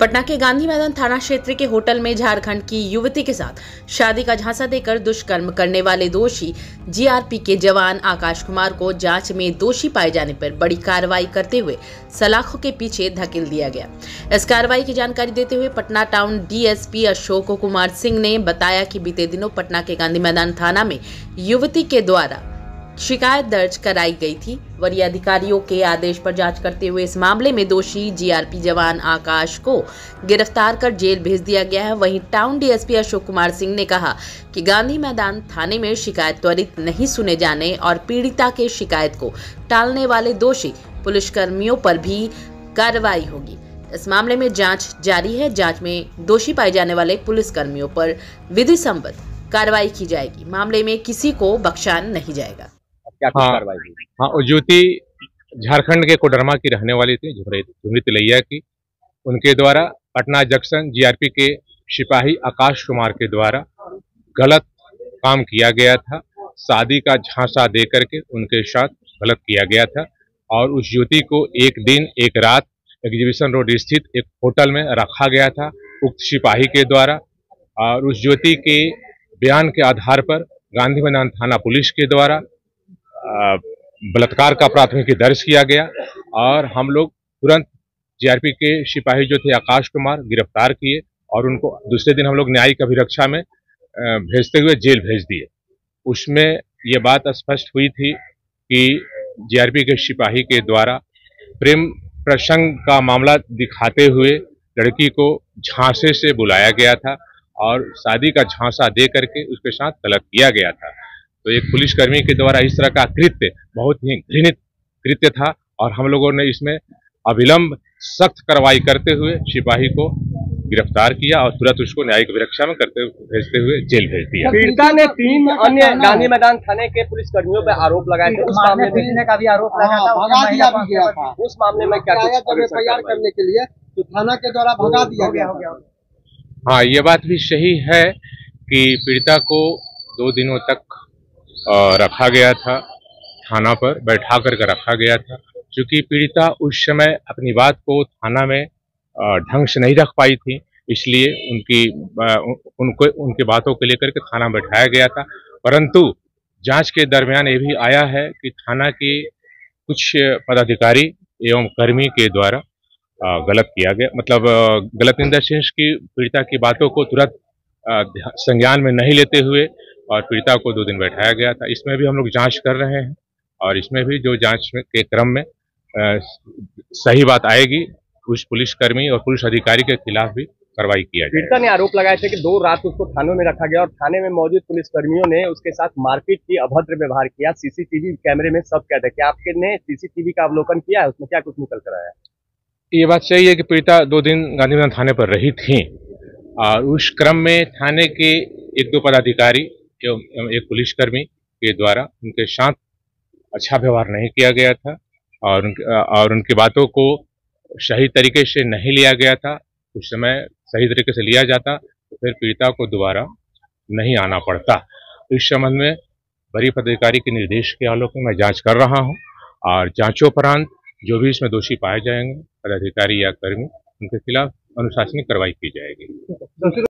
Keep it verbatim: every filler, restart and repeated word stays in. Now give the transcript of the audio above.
पटना के गांधी मैदान थाना क्षेत्र के होटल में झारखंड की युवती के साथ शादी का झांसा देकर दुष्कर्म करने वाले दोषी जीआरपी के जवान आकाश कुमार को जांच में दोषी पाए जाने पर बड़ी कार्रवाई करते हुए सलाखों के पीछे धकेल दिया गया। इस कार्रवाई की जानकारी देते हुए पटना टाउन डीएसपी अशोक कुमार सिंह ने बताया कि बीते दिनों पटना के गांधी मैदान थाना में युवती के द्वारा शिकायत दर्ज कराई गई थी। वरीय अधिकारियों के आदेश पर जांच करते हुए इस मामले में दोषी जीआरपी जवान आकाश को गिरफ्तार कर जेल भेज दिया गया है। वहीं टाउन डीएसपी अशोक कुमार सिंह ने कहा कि गांधी मैदान थाने में शिकायत त्वरित नहीं सुने जाने और पीड़िता के शिकायत को टालने वाले दोषी पुलिसकर्मियों पर भी कार्रवाई होगी। इस मामले में जांच जारी है। जांच में दोषी पाए जाने वाले पुलिसकर्मियों पर विधि सम्मत कार्रवाई की जाएगी। मामले में किसी को बख्शा नहीं जाएगा। क्या कुछ हाँ, कार्रवाई हुई? हाँ, ज्योति झारखंड के कोडरमा की रहने वाली थी, झुमरी तिलैया की। उनके द्वारा पटना जंक्शन जीआरपी के सिपाही आकाश कुमार के द्वारा गलत काम किया गया था। शादी का झांसा दे करके उनके साथ गलत किया गया था और उस ज्योति को एक दिन एक रात एग्जीबिशन रोड स्थित एक होटल में रखा गया था उक्त सिपाही के द्वारा। और उस ज्योति के बयान के आधार पर गांधी मैदान थाना पुलिस के द्वारा बलात्कार का प्राथमिकी दर्ज किया गया और हम लोग तुरंत जीआरपी के सिपाही जो थे आकाश कुमार गिरफ्तार किए और उनको दूसरे दिन हम लोग न्यायिक अभिरक्षा में भेजते हुए जेल भेज दिए। उसमें ये बात स्पष्ट हुई थी कि जीआरपी के सिपाही के द्वारा प्रेम प्रसंग का मामला दिखाते हुए लड़की को झांसे से बुलाया गया था और शादी का झांसा दे करके उसके साथ गलत किया गया था। तो एक पुलिसकर्मी के द्वारा इस तरह का कृत्य बहुत ही घृणित कृत्य था और हम लोगों ने इसमें अविलंब सख्त कार्रवाई करते हुए सिपाही को गिरफ्तार किया और तुरंत उसको न्यायिक अभिरक्षा में करते भेजते हुए जेल भेज दिया। पीड़िता ने तीन अन्य गांधी मैदान थाने के पुलिसकर्मियों पर आरोप लगाए थे। उस मामले में का भी आरोप लगा था, भगा दिया भी गया था। उस मामले में क्या कुछ एफ आई आर करने के लिए तो थाना के द्वारा भगा दिया गया। हाँ, ये बात भी सही है कि पीड़िता को दो दिनों तक रखा गया था, थाना पर बैठा करके रखा गया था। क्योंकि पीड़िता उस समय अपनी बात को थाना में ढंग से नहीं रख पाई थी, इसलिए उनकी उनको उनकी बातों को लेकर के थाना में बैठाया गया था। परंतु जांच के दरमियान ये भी आया है कि थाना के कुछ पदाधिकारी एवं कर्मी के द्वारा गलत किया गया, मतलब गलत इन द सेंस की पीड़िता की बातों को तुरंत संज्ञान में नहीं लेते हुए और पीड़िता को दो दिन बैठाया गया था। इसमें भी हम लोग जांच कर रहे हैं और इसमें भी जो जांच के क्रम में आ, सही बात आएगी उस पुलिसकर्मी और पुलिस अधिकारी के खिलाफ भी कार्रवाई किया जाएगा। पीड़िता ने आरोप लगाया था कि दो रात उसको थानों में रखा गया और थाने में मौजूद पुलिसकर्मियों ने उसके साथ मारपीट की, अभद्र व्यवहार किया। सीसीटीवी कैमरे में सब कहते हैं। क्या आपके ने सीसीटीवी का अवलोकन किया है? उसमें क्या कुछ निकल कर आया? ये बात सही है कि पीड़िता दो दिन गांधी मैदान थाने पर रही थी और उस क्रम में थाने के एक दो पदाधिकारी एवं एक पुलिसकर्मी के द्वारा उनके साथ अच्छा व्यवहार नहीं किया गया था और उन, और उनकी बातों को सही तरीके से नहीं लिया गया था। उस समय सही तरीके से लिया जाता तो फिर पीड़िता को दोबारा नहीं आना पड़ता। इस संबंध में वरीय पदाधिकारी के निर्देश के आलोक में मैं जांच कर रहा हूं और जांचोपरांत जो भी इसमें दोषी पाए जाएंगे पदाधिकारी या कर्मी, उनके खिलाफ अनुशासनिक कार्रवाई की जाएगी।